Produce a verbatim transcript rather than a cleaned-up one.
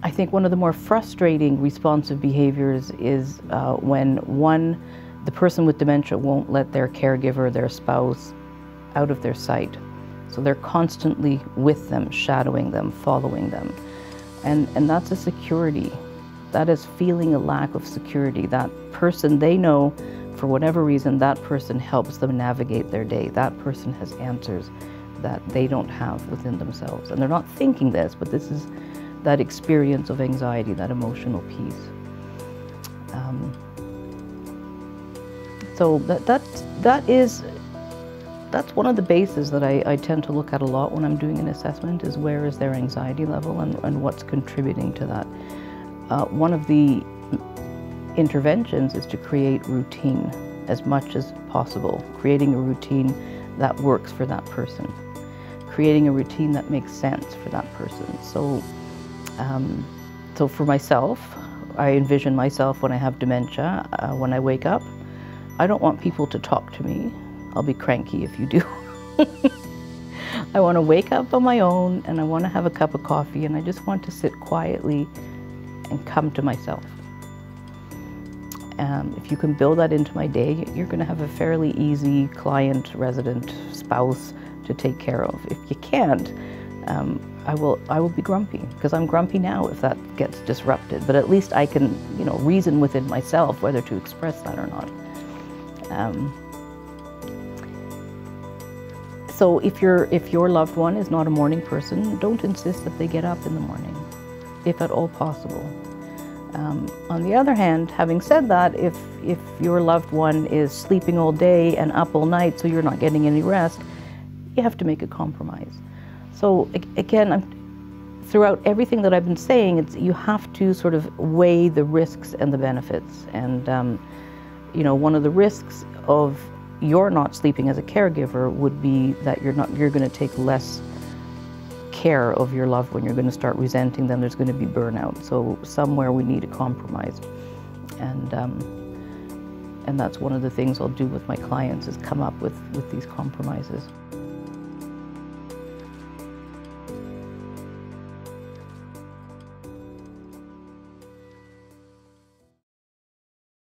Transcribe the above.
I think one of the more frustrating responsive behaviors is uh, when one, the person with dementia won't let their caregiver, their spouse, out of their sight. So they're constantly with them, shadowing them, following them. And, and that's a security. That is feeling a lack of security. That person, they know, for whatever reason, that person helps them navigate their day. That person has answers that they don't have within themselves. And they're not thinking this, but this is that experience of anxiety, that emotional piece. Um, so that, that, that is, that's one of the bases that I, I tend to look at a lot when I'm doing an assessment, is where is their anxiety level and, and what's contributing to that. Uh, one of the interventions is to create routine as much as possible, creating a routine that works for that person, creating a routine that makes sense for that person. So, um, so for myself, I envision myself when I have dementia, uh, when I wake up, I don't want people to talk to me. I'll be cranky if you do. I want to wake up on my own, and I want to have a cup of coffee, and I just want to sit quietly and come to myself. Um, if you can build that into my day, you're going to have a fairly easy client, resident, spouse to take care of. If you can't, um, I will I will be grumpy, because I'm grumpy now if that gets disrupted. But at least I can, you know, reason within myself whether to express that or not. Um, so if your if your loved one is not a morning person, don't insist that they get up in the morning, if at all possible. Um, on the other hand, having said that, if, if your loved one is sleeping all day and up all night, so you're not getting any rest, you have to make a compromise. So again, I'm, throughout everything that I've been saying, it's, you have to sort of weigh the risks and the benefits. And um, you know, one of the risks of your not sleeping as a caregiver would be that you're not you're going to take less care of your loved one. You're going to start resenting them. There's going to be burnout. So somewhere we need a compromise, and um, and that's one of the things I'll do with my clients, is come up with with these compromises.